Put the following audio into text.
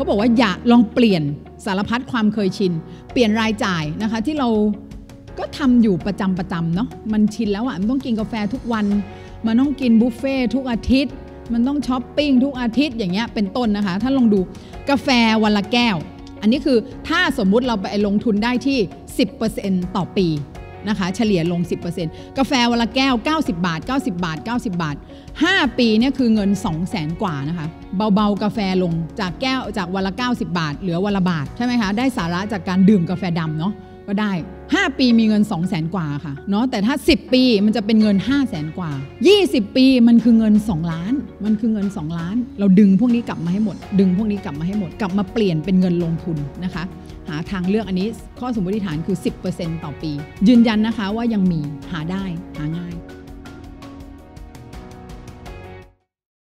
บอกว่าอย่าลองเปลี่ยนสารพัดความเคยชินเปลี่ยนรายจ่ายนะคะที่เราก็ทำอยู่ประจำเนาะมันชินแล้วมันต้องกินกาแฟทุกวันมันต้องกินบุฟเฟ่ทุกอาทิตย์มันต้องช้อปปิ้งทุกอาทิตย์อย่างเงี้ยเป็นต้นนะคะถ้าลองดูกาแฟวันละแก้วอันนี้คือถ้าสมมุติเราไปลงทุนได้ที่ 10% ต่อปีนะคะเฉลี่ยลง 10% กาแฟวันละแก้ว90 บาท90 บาท90 บาท5 ปีเนี่ยคือเงิน 200,000 กว่านะคะเบาๆกาแฟลงจากแก้วจากวันละ90 บาทเหลือวันละบาทใช่ไหมคะได้สาระจากการดื่มกาแฟดำเนาะก็ได้5 ปีมีเงิน 200,000 กว่าค่ะเนาะแต่ถ้า10 ปีมันจะเป็นเงิน 500,000 กว่า20 ปีมันคือเงิน2 ล้านมันคือเงิน2 ล้านเราดึงพวกนี้กลับมาให้หมดดึงพวกนี้กลับมาให้หมดกลับมาเปลี่ยนเป็นเงินลงทุนนะคะหาทางเลือกอันนี้ข้อสมมติฐานคือ 10% ต่อปียืนยันนะคะว่ายังมีหาได้หาง่าย